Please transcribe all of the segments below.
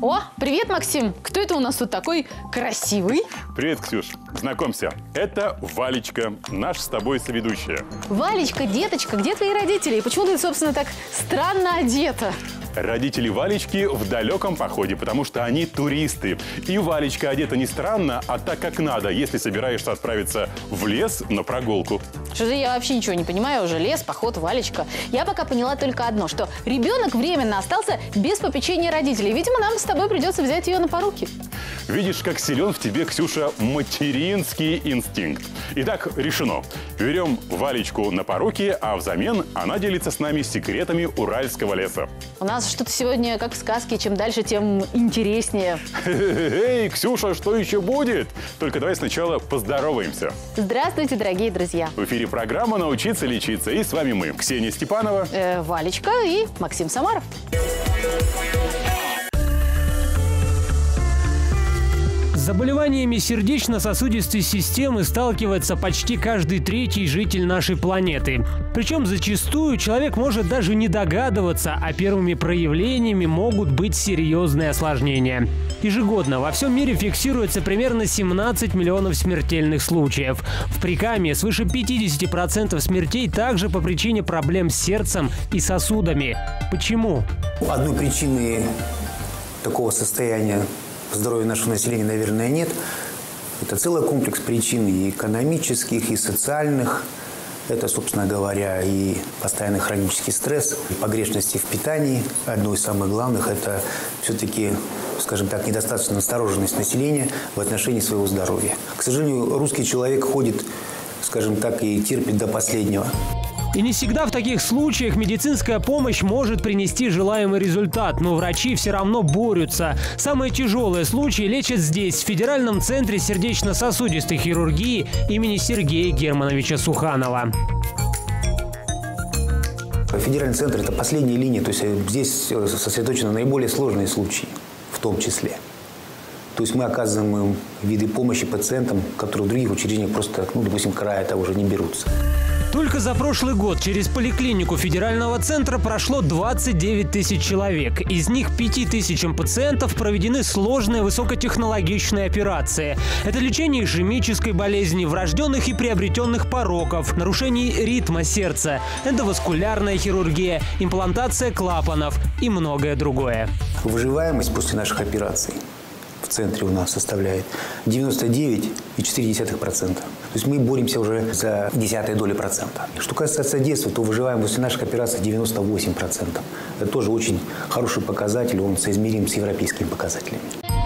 О, привет, Максим! Кто это у нас тут такой красивый? Привет, Ксюш. Знакомься, это Валечка, наш с тобой соведущая. Валечка, деточка, где твои родители? И почему ты, собственно, так странно одета? Родители Валечки в далеком походе, потому что они туристы. И Валечка одета не странно, а так как надо, если собираешься отправиться в лес на прогулку. Что-то я вообще ничего не понимаю уже. Лес, поход, Валечка. Я пока поняла только одно, что ребенок временно остался без попечения родителей. Видимо, нам с тобой придется взять ее на поруки. Видишь, как силен в тебе, Ксюша, материнский инстинкт. Итак, решено. Берем Валечку на поруки, а взамен она делится с нами секретами уральского леса. У нас что-то сегодня как в сказке. Чем дальше, тем интереснее. Эй, Ксюша, что еще будет? Только давай сначала поздороваемся. Здравствуйте, дорогие друзья. В эфире программа «Научиться лечиться». И с вами мы, Ксения Степанова, Валечка и Максим Самаров. С заболеваниями сердечно-сосудистой системы сталкивается почти каждый третий житель нашей планеты. Причем зачастую человек может даже не догадываться, а первыми проявлениями могут быть серьезные осложнения. Ежегодно во всем мире фиксируется примерно 17 миллионов смертельных случаев. В Прикамье свыше 50% смертей также по причине проблем с сердцем и сосудами. Почему? Одной причины такого состояния здоровья нашего населения, наверное, нет. Это целый комплекс причин и экономических, и социальных. Это, собственно говоря, и постоянный хронический стресс, и погрешности в питании. Одно из самых главных – это все-таки, скажем так, недостаточная настороженность населения в отношении своего здоровья. К сожалению, русский человек ходит, скажем так, и терпит до последнего. И не всегда в таких случаях медицинская помощь может принести желаемый результат, но врачи все равно борются. Самые тяжелые случаи лечат здесь, в Федеральном центре сердечно-сосудистой хирургии имени Сергея Германовича Суханова. Федеральный центр – это последняя линия, то есть здесь сосредоточены наиболее сложные случаи в том числе. То есть мы оказываем им виды помощи пациентам, которые в других учреждениях просто, допустим, края того уже не берутся. Только за прошлый год через поликлинику Федерального центра прошло 29 тысяч человек. Из них 5 тысячам пациентов проведены сложные высокотехнологичные операции. Это лечение ишемической болезни, врожденных и приобретенных пороков, нарушений ритма сердца, эндоваскулярная хирургия, имплантация клапанов и многое другое. Выживаемость после наших операций в центре у нас составляет 99,4%. То есть мы боремся уже за десятые доли процента. Что касается детства, то выживаемость после наших операций 98%. Это тоже очень хороший показатель, он соизмерим с европейскими показателями.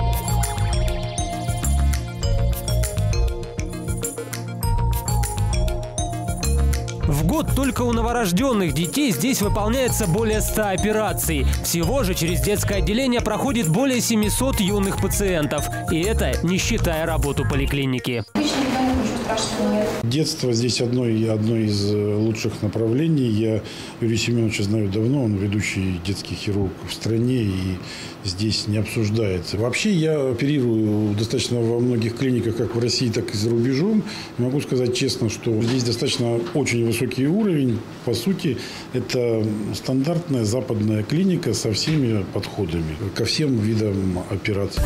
В год только у новорожденных детей здесь выполняется более 100 операций. Всего же через детское отделение проходит более 700 юных пациентов. И это не считая работу поликлиники. Детство здесь одно из лучших направлений. Я Юрия Семеновича знаю давно, он ведущий детский хирург в стране, и здесь не обсуждается. Вообще я оперирую достаточно во многих клиниках, как в России, так и за рубежом. Могу сказать честно, что здесь достаточно очень высокий уровень. По сути, это стандартная западная клиника со всеми подходами ко всем видам операций.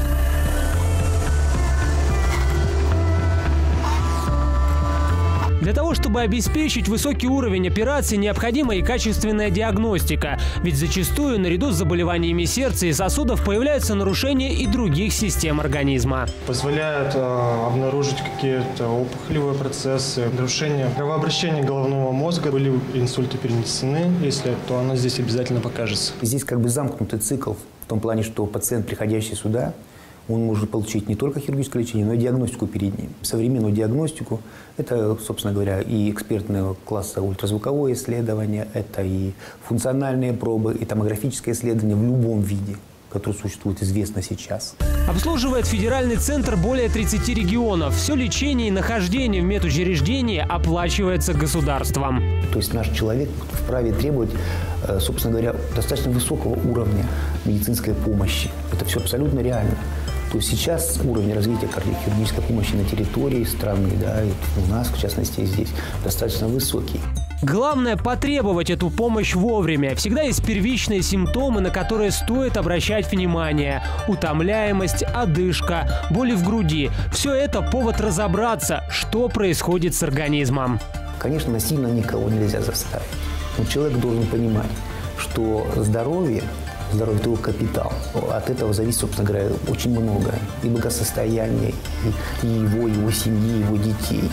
Для того, чтобы обеспечить высокий уровень операций, необходима и качественная диагностика. Ведь зачастую наряду с заболеваниями сердца и сосудов появляются нарушения и других систем организма. Позволяет обнаружить какие-то опухолевые процессы, нарушения кровообращения головного мозга. Были инсульты перенесены, если то оно здесь обязательно покажется. Здесь как бы замкнутый цикл в том плане, что пациент, приходящий сюда, он может получить не только хирургическое лечение, но и диагностику перед ним. Современную диагностику – это, собственно говоря, и экспертного класса ультразвуковое исследование, это и функциональные пробы, и томографическое исследование в любом виде, которое существует, известно сейчас. Обслуживает федеральный центр более 30 регионов. Все лечение и нахождение в медучреждении оплачивается государством. То есть наш человек вправе требовать, собственно говоря, достаточно высокого уровня медицинской помощи. Это все абсолютно реально. то сейчас уровень развития кардиохирургической помощи на территории страны, да, и у нас, в частности, здесь, достаточно высокий. Главное – потребовать эту помощь вовремя. Всегда есть первичные симптомы, на которые стоит обращать внимание. Утомляемость, одышка, боли в груди. Все это повод разобраться, что происходит с организмом. Конечно, насильно никого нельзя заставить. Но человек должен понимать, что здоровье – это его капитал. От этого зависит, собственно говоря, очень многое. И благосостояние, и его семьи, его детей.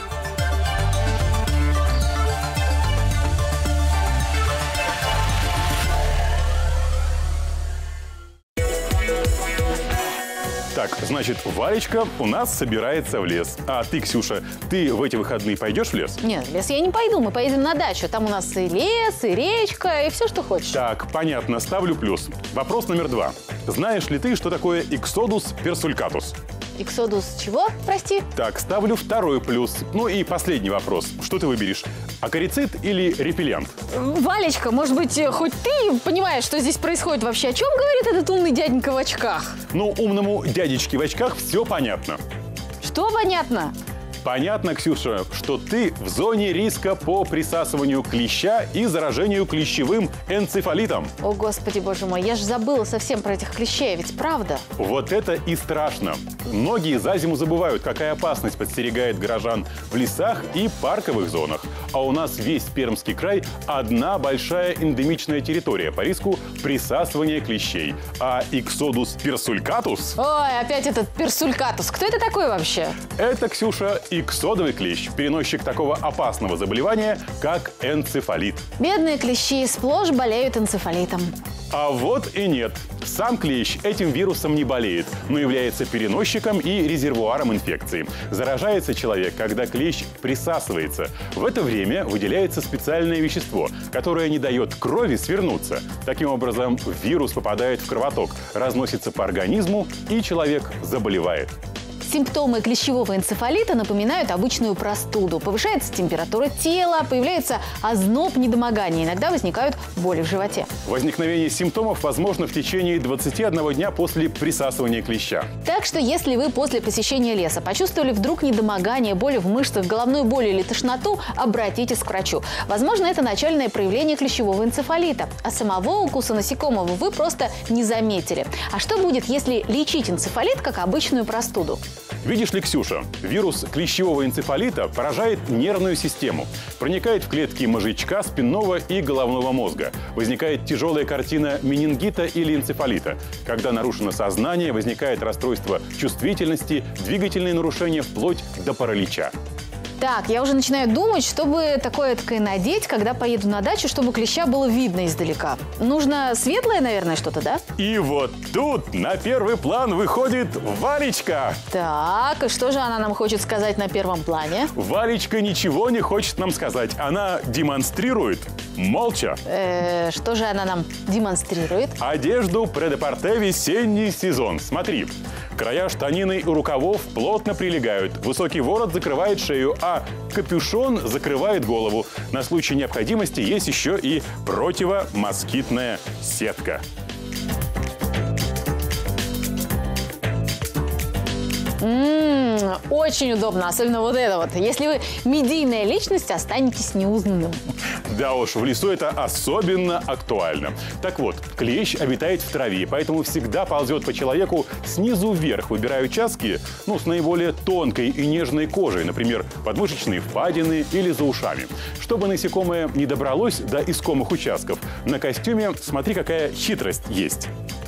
Так, значит, Валечка у нас собирается в лес. А ты, Ксюша, ты в эти выходные пойдешь в лес? Нет, в лес я не пойду, мы поедем на дачу. Там у нас и лес, и речка, и все, что хочешь. Так, понятно, ставлю плюс. Вопрос номер 2. Знаешь ли ты, что такое Ixodus persulatus? Иксодус чего, прости? Так, ставлю 2 плюс. Ну и последний вопрос. Что ты выберешь? Акарицид или репеллент? Валечка, может быть, хоть ты понимаешь, что здесь происходит вообще? О чем говорит этот умный дяденька в очках? Ну, умному дядечке в очках все понятно. Что понятно? Понятно, Ксюша, что ты в зоне риска по присасыванию клеща и заражению клещевым энцефалитом. О, Господи, Боже мой, я же забыла совсем про этих клещей, ведь правда? Вот это и страшно. Многие за зиму забывают, какая опасность подстерегает горожан в лесах и парковых зонах. А у нас весь Пермский край – одна большая эндемичная территория по риску присасывания клещей. А Ixodus persulatus… Ой, опять этот персулькатус. Кто это такой вообще? Это, Ксюша, иксодовый клещ, переносчик такого опасного заболевания, как энцефалит. Бедные клещи сплошь болеют энцефалитом. А вот и нет. Сам клещ этим вирусом не болеет, но является переносчиком и резервуаром инфекции. Заражается человек, когда клещ присасывается. В это время выделяется специальное вещество, которое не дает крови свернуться. Таким образом, вирус попадает в кровоток, разносится по организму, и человек заболевает. Симптомы клещевого энцефалита напоминают обычную простуду. Повышается температура тела, появляется озноб, недомогание. Иногда возникают боли в животе. Возникновение симптомов возможно в течение 21 дня после присасывания клеща. Так что если вы после посещения леса почувствовали вдруг недомогание, боли в мышцах, головную боль или тошноту, обратитесь к врачу. Возможно, это начальное проявление клещевого энцефалита. А самого укуса насекомого вы просто не заметили. А что будет, если лечить энцефалит как обычную простуду? Видишь ли, Ксюша, вирус клещевого энцефалита поражает нервную систему, проникает в клетки мозжечка, спинного и головного мозга. Возникает тяжелая картина менингита или энцефалита. Когда нарушено сознание, возникает расстройство чувствительности, двигательные нарушения вплоть до паралича. Так, я уже начинаю думать, чтобы такое-такое надеть, когда поеду на дачу, чтобы клеща было видно издалека. Нужно светлое, наверное, что-то, да? И вот тут на первый план выходит Валечка. Так, и что же она нам хочет сказать на первом плане? Валечка ничего не хочет нам сказать. Она демонстрирует молча. Что же она нам демонстрирует? Одежду пре-де-порте весенний сезон. Смотри. Края штанины и рукавов плотно прилегают. Высокий ворот закрывает шею, а капюшон закрывает голову. На случай необходимости есть еще и противомоскитная сетка. Очень удобно, особенно вот это вот. Если вы медийная личность, останетесь неузнанным. Да уж, в лесу это особенно актуально. Так вот, клещ обитает в траве, поэтому всегда ползет по человеку снизу вверх, выбирая участки, с наиболее тонкой и нежной кожей, например, подмышечные впадины или за ушами. Чтобы насекомое не добралось до искомых участков, на костюме, смотри, какая хитрость есть.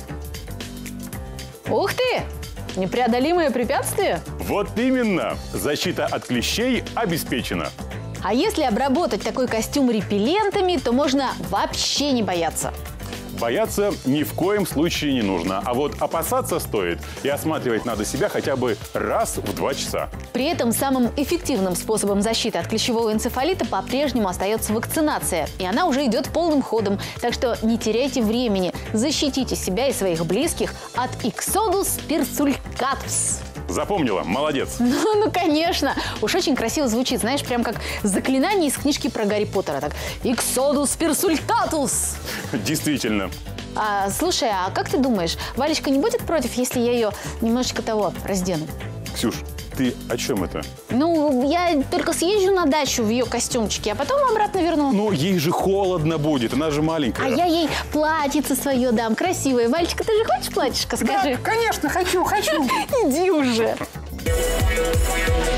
Ух ты! Непреодолимое препятствие? Вот именно! Защита от клещей обеспечена. А если обработать такой костюм репеллентами, то можно вообще не бояться. Бояться ни в коем случае не нужно. А вот опасаться стоит. И осматривать надо себя хотя бы раз в 2 часа. При этом самым эффективным способом защиты от клещевого энцефалита по-прежнему остается вакцинация. И она уже идет полным ходом. Так что не теряйте времени. Защитите себя и своих близких от Ixodus persulatus. Запомнила? Молодец. Ну, конечно. Уж очень красиво звучит. Знаешь, прям как заклинание из книжки про Гарри Поттера. Так, Ixodus persulatus. Действительно. Слушай, а как ты думаешь, Валечка не будет против, если я ее немножечко раздену? Ксюш, ты о чем это? Ну, я только съезжу на дачу в ее костюмчике, а потом обратно верну. Ну, ей же холодно будет, она же маленькая. А я ей платьице свое дам, красивое. Валечка, ты же хочешь платьишко, скажи? Да, конечно, хочу. Иди уже.